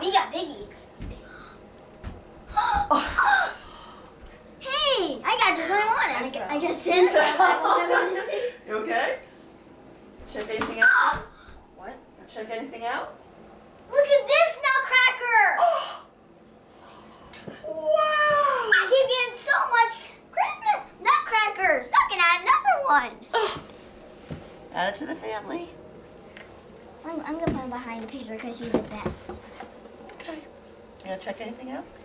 He got biggies. Oh. Hey, I got just what I wanted. I guess this is what I wanted. You okay? Check anything out? What? Check anything out? Look at this nutcracker! Oh. Wow! I keep getting so much Christmas nutcrackers. I can add another one. Oh. Add it to the family. I'm gonna put him behind the picture because she's the best. Okay. You gonna check anything out?